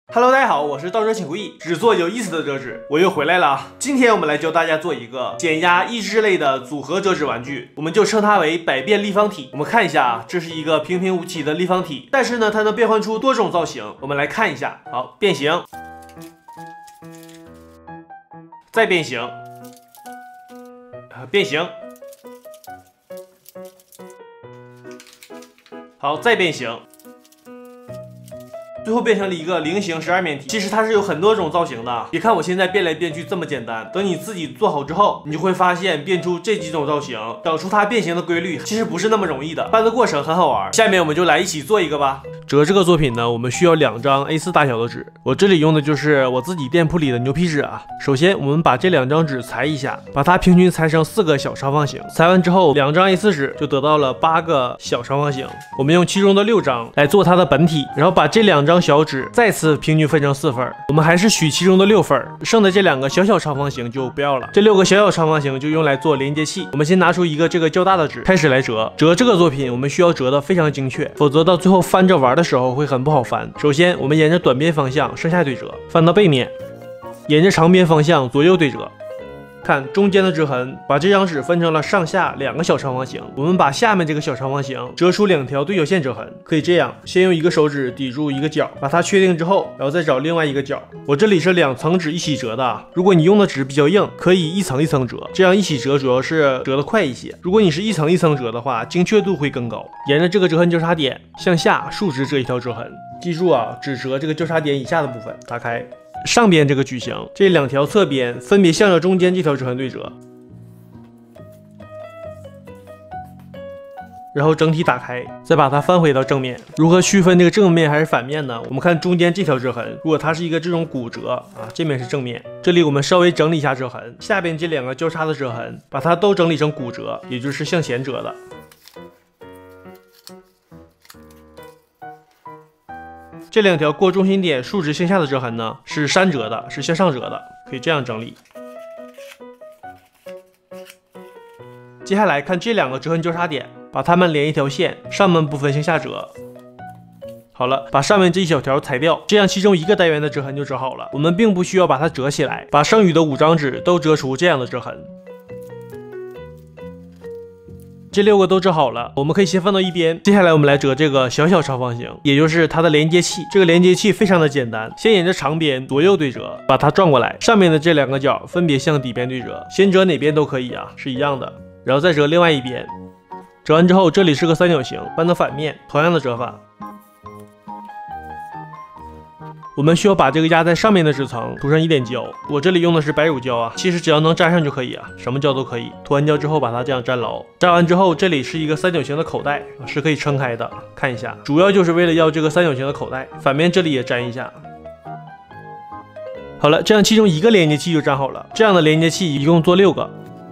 Hello， 大家好，我是道哲请故意，只做有意思的折纸，我又回来了啊！今天我们来教大家做一个减压益智类的组合折纸玩具，我们就称它为百变立方体。我们看一下啊，这是一个平平无奇的立方体，但是呢，它能变换出多种造型。我们来看一下，好，变形，再变形，变形，好，再变形。 最后变成了一个菱形12面体，其实它是有很多种造型的。别看我现在变来变去这么简单，等你自己做好之后，你就会发现变出这几种造型，找出它变形的规律，其实不是那么容易的。搬的过程很好玩，下面我们就来一起做一个吧。折这个作品呢，我们需要2张 A4 大小的纸，我这里用的就是我自己店铺里的牛皮纸啊。首先我们把这2张纸裁一下，把它平均裁成4个小长方形。裁完之后，2张 A4 纸就得到了8个小长方形。我们用其中的6张来做它的本体，然后把这2张小纸再次平均分成4份，我们还是取其中的6份，剩的这2个小小长方形就不要了。这6个小小长方形就用来做连接器。我们先拿出一个这个较大的纸，开始来折。折这个作品，我们需要折得非常精确，否则到最后翻着玩的时候会很不好翻。首先，我们沿着短边方向上下对折，翻到背面，沿着长边方向左右对折。 看中间的折痕，把这张纸分成了上下2个小长方形。我们把下面这个小长方形折出2条对角线折痕，可以这样：先用一个手指抵住一个角，把它确定之后，然后再找另外一个角。我这里是2层纸一起折的，如果你用的纸比较硬，可以一层一层折，这样一起折主要是折得快一些。如果你是一层一层折的话，精确度会更高。沿着这个折痕交叉点向下竖直这一条折痕，记住啊，只折这个交叉点以下的部分，打开。 上边这个矩形，这2条侧边分别向着中间这条折痕对折，然后整体打开，再把它翻回到正面。如何区分这个正面还是反面呢？我们看中间这条折痕，如果它是一个这种骨折啊，这面是正面，这里我们稍微整理一下折痕，下边这2个交叉的折痕，把它都整理成骨折，也就是向前折的。 这2条过中心点竖直向下的折痕呢，是山折的，是向上折的，可以这样整理。接下来看这2个折痕交叉点，把它们连一条线，上半部分向下折。好了，把上面这一小条裁掉，这样其中1个单元的折痕就折好了。我们并不需要把它折起来，把剩余的5张纸都折出这样的折痕。 这6个都折好了，我们可以先放到一边。接下来我们来折这个小小长方形，也就是它的连接器。这个连接器非常的简单，先沿着长边左右对折，把它转过来，上面的这2个角分别向底边对折，先折哪边都可以啊，是一样的。然后再折另外一边，折完之后这里是个三角形，翻到反面，同样的折法。 我们需要把这个压在上面的纸层涂上一点胶，我这里用的是白乳胶啊，其实只要能粘上就可以啊，什么胶都可以。涂完胶之后把它这样粘牢，粘完之后这里是一个三角形的口袋，是可以撑开的，看一下，主要就是为了要这个三角形的口袋。反面这里也粘一下。好了，这样其中1个连接器就粘好了，这样的连接器一共做6个。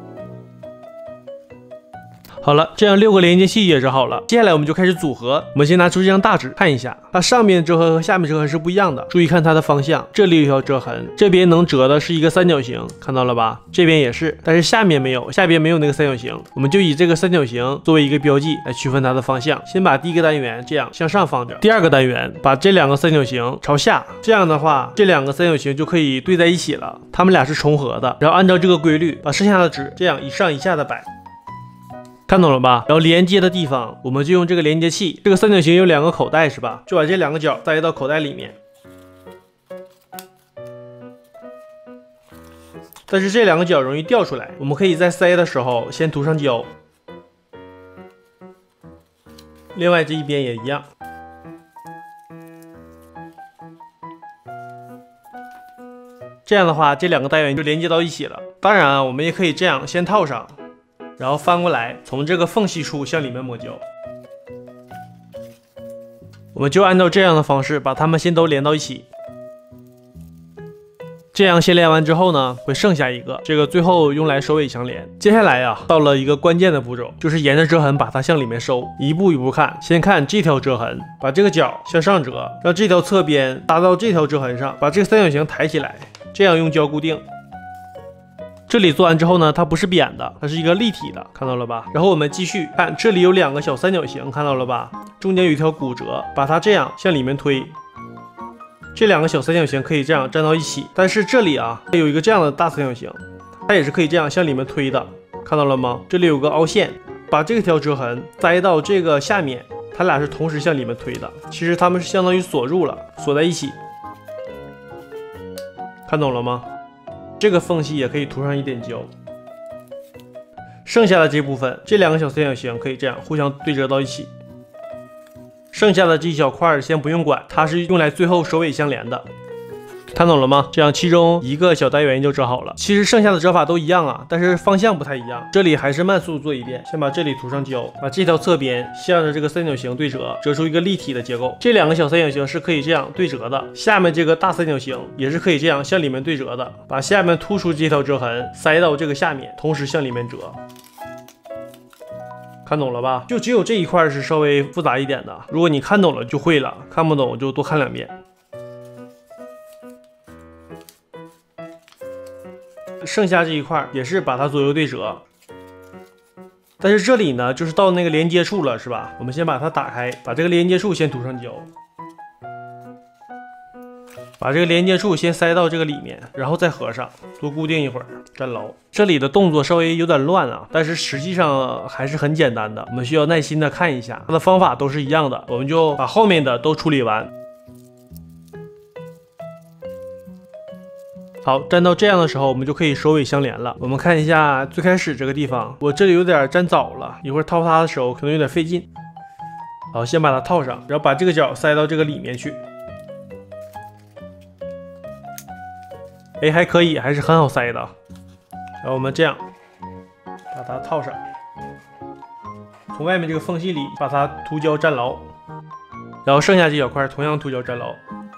好了，这样6个连接器也折好了。接下来我们就开始组合。我们先拿出这张大纸看一下，它上面折痕和下面折痕是不一样的。注意看它的方向，这里有一条折痕，这边能折的是一个三角形，看到了吧？这边也是，但是下面没有，下边没有那个三角形。我们就以这个三角形作为一个标记来区分它的方向。先把第1个单元这样向上放着，第2个单元把这2个三角形朝下，这样的话，这2个三角形就可以对在一起了，它们俩是重合的。然后按照这个规律，把剩下的纸这样一上一下的摆。 看懂了吧？然后连接的地方，我们就用这个连接器。这个三角形有2个口袋是吧？就把这2个角塞到口袋里面。但是这2个角容易掉出来，我们可以在塞的时候先涂上胶。另外这一边也一样。这样的话，这2个单元就连接到一起了。当然啊，我们也可以这样先套上。 然后翻过来，从这个缝隙处向里面抹胶。我们就按照这样的方式把它们先都连到一起。这样先连完之后呢，会剩下一个，这个最后用来首尾相连。接下来呀，到了一个关键的步骤，就是沿着折痕把它向里面收，一步一步看。先看这条折痕，把这个角向上折，让这条侧边搭到这条折痕上，把这个三角形抬起来，这样用胶固定。这里做完之后呢，它不是扁的，它是一个立体的，看到了吧？然后我们继续看，这里有2个小三角形，看到了吧？中间有一条骨折，把它这样向里面推， 这两个小三角形可以这样粘到一起，但是这里啊有一个这样的大三角形，它也是可以这样向里面推的，看到了吗？这里有个凹陷，把这条折痕塞到这个下面，它俩是同时向里面推的，其实它们是相当于锁住了，锁在一起，看懂了吗？这个缝隙也可以涂上一点胶。剩下的这部分，这两个小三角形可以这样互相对折到一起。剩下的这一小块先不用管，它是用来最后首尾相连的，看懂了吗？这样其中一个小单元就折好了。其实剩下的折法都一样啊，但是方向不太一样。这里还是慢速做一遍，先把这里涂上胶，把这条侧边向着这个三角形对折，折出一个立体的结构。这两个小三角形是可以这样对折的，下面这个大三角形也是可以这样向里面对折的，把下面突出这条折痕塞到这个下面，同时向里面折。看懂了吧？就只有这一块是稍微复杂一点的，如果你看懂了就会了，看不懂就多看2遍。剩下这一块也是把它左右对折，但是这里呢就是到那个连接处了，是吧？我们先把它打开，把这个连接处先涂上胶，把这个连接处先塞到这个里面，然后再合上，多固定一会儿，粘牢。这里的动作稍微有点乱啊，但是实际上还是很简单的，我们需要耐心的看一下，它的方法都是一样的，我们就把后面的都处理完。好，粘到这样的时候，我们就可以首尾相连了。我们看一下最开始这个地方，我这里有点粘早了，一会儿套它的时候可能有点费劲。好，先把它套上，然后把这个角塞到这个里面去。哎，还可以，还是很好塞的。然后我们这样把它套上，从外面这个缝隙里把它涂胶粘牢，然后剩下这小块同样涂胶粘牢。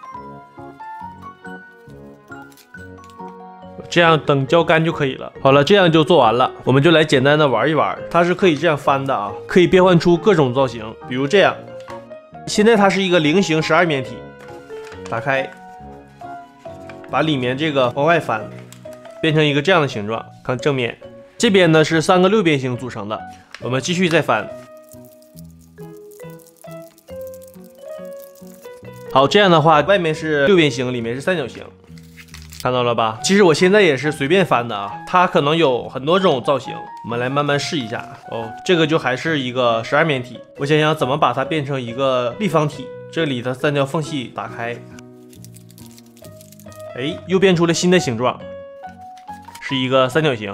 这样等胶干就可以了。好了，这样就做完了，我们就来简单的玩一玩。它是可以这样翻的啊，可以变换出各种造型，比如这样。现在它是一个菱形12面体，打开，把里面这个往外翻，变成一个这样的形状。看正面，这边呢是3个6边形组成的。我们继续再翻。好，这样的话，外面是6边形，里面是三角形。看到了吧？其实我现在也是随便翻的啊，它可能有很多种造型，我们来慢慢试一下。哦，这个就还是一个12面体，我想想怎么把它变成一个立方体。这里的3条缝隙打开，哎，又变出了新的形状，是一个三角形。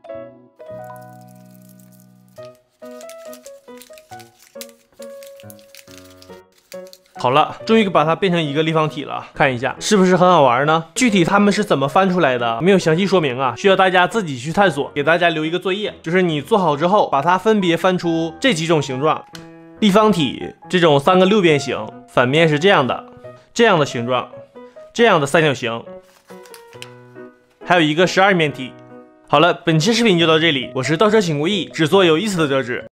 好了，终于把它变成一个立方体了，看一下是不是很好玩呢？具体它们是怎么翻出来的，没有详细说明啊，需要大家自己去探索。给大家留一个作业，就是你做好之后，把它分别翻出这几种形状：立方体这种3个6边形，反面是这样的形状，这样的三角形，还有一个12面体。好了，本期视频就到这里，我是倒车请故意，只做有意思的折纸。